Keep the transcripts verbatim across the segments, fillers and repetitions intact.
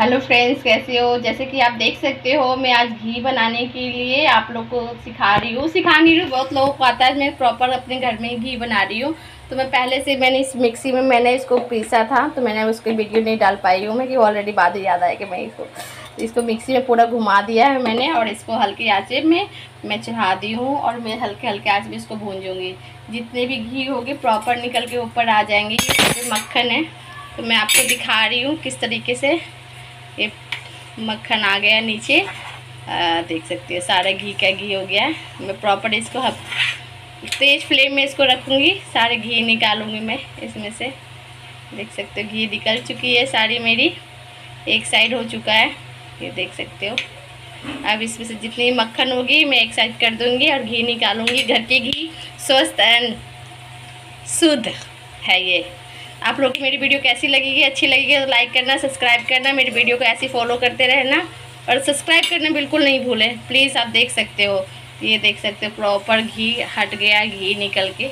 Hello friends, कैसे हो। जैसे कि आप देख सकते हो, मैं आज घी बनाने के लिए आप लोग को सिखा रही हूँ सिखा नहीं रही हूँ बहुत लोगों को आता है। मैं प्रॉपर अपने घर में घी बना रही हूँ। तो मैं पहले से मैंने इस मिक्सी में मैंने इसको पीसा था, तो मैंने उसकी वीडियो नहीं डाल पाई हूँ मैं, कि ऑलरेडी बाद में याद आया कि मैं इसको इसको मिक्सी में पूरा घुमा दिया है मैंने। और इसको हल्की आँच में मैं चढ़ा दी हूँ और मैं हल्के हल्के आँच में इसको भूंजूँगी। जितने भी घी होंगे प्रॉपर निकल के ऊपर आ जाएंगे। ये मक्खन है, तो मैं आपको दिखा रही हूँ किस तरीके से ये मक्खन आ गया नीचे। आ, देख सकते हो सारा घी का घी हो गया है। मैं प्रॉपर इसको तेज फ्लेम में इसको रखूँगी, सारे घी निकालूँगी मैं इसमें से। देख सकते हो घी निकल चुकी है सारी मेरी, एक साइड हो चुका है, ये देख सकते हो। अब इसमें से जितनी मक्खन होगी मैं एक साइड कर दूँगी और घी निकालूँगी। घर के घी स्वस्थ एंड शुद्ध है ये। आप लोग को मेरी वीडियो कैसी लगेगी, अच्छी लगेगी तो लाइक करना, सब्सक्राइब करना, मेरी वीडियो को ऐसे फॉलो करते रहना और सब्सक्राइब करना बिल्कुल नहीं भूलें प्लीज़। आप देख सकते हो, ये देख सकते हो प्रॉपर घी हट गया, घी निकल के।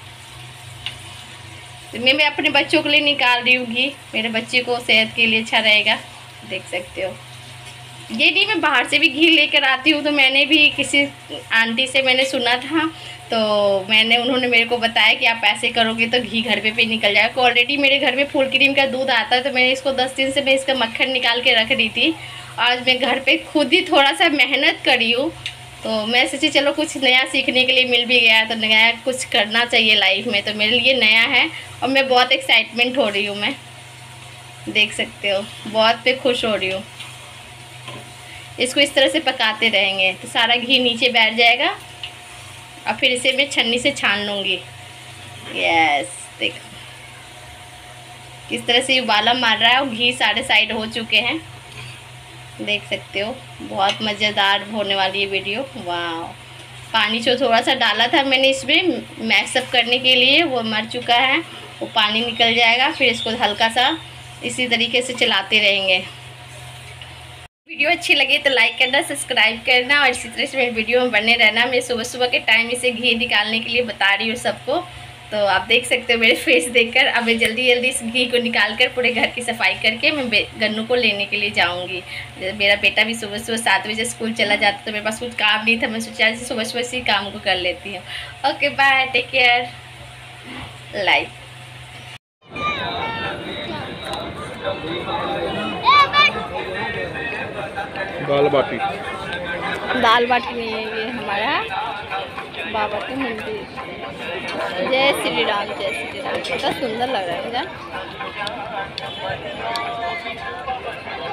तो मैं मैं अपने बच्चों के लिए निकाल रही हूँ घी, मेरे बच्चे को सेहत के लिए अच्छा रहेगा। देख सकते हो, ये नहीं मैं बाहर से भी घी लेकर आती हूँ। तो मैंने भी किसी आंटी से मैंने सुना था, तो मैंने उन्होंने मेरे को बताया कि आप ऐसे करोगे तो घी घर पे पे निकल जाएगा। ऑलरेडी मेरे घर में फुल क्रीम का दूध आता है, तो मैंने इसको दस दिन से मैं इसका मक्खन निकाल के रख दी थी। आज मैं घर पे खुद ही थोड़ा सा मेहनत करी हूँ, तो मैं सोची चलो कुछ नया सीखने के लिए मिल भी गया, तो नया कुछ करना चाहिए लाइफ में, तो मेरे लिए नया है और मैं बहुत एक्साइटमेंट हो रही हूँ। मैं देख सकते हो बहुत पे खुश हो रही हूँ। इसको इस तरह से पकाते रहेंगे तो सारा घी नीचे बैठ जाएगा और फिर इसे मैं छन्नी से छान लूँगी। यस, देखो किस तरह से उबाला मार रहा है और घी सारे साइड हो चुके हैं। देख सकते हो बहुत मज़ेदार होने वाली है वीडियो। वाह, पानी जो थोड़ा सा डाला था मैंने इसमें मैशअप करने के लिए, वो मर चुका है, वो पानी निकल जाएगा। फिर इसको हल्का सा इसी तरीके से चलाते रहेंगे। वीडियो अच्छी लगी तो लाइक करना, सब्सक्राइब करना और इसी तरह से मेरी वीडियो में बने रहना। मैं सुबह सुबह के टाइम इसे घी निकालने के लिए बता रही हूँ सबको। तो आप देख सकते हो मेरे फेस देखकर। अब मैं जल्दी जल्दी इस घी को निकाल कर पूरे घर की सफाई करके मैं गन्नू को लेने के लिए जाऊँगी। मेरा बेटा भी सुबह सुबह सात बजे स्कूल चला जाता, तो मेरे पास कुछ काम नहीं था, मैं सोचा सुबह सुबह इसी काम को कर लेती हूँ। Okay bye, take care, like. दाल बाटी दाल बाटी नहीं है, ये हमारा बाबा का मंदिर। जय श्री राम, जय श्री राम। कितना सुंदर लग रहा है मुझे।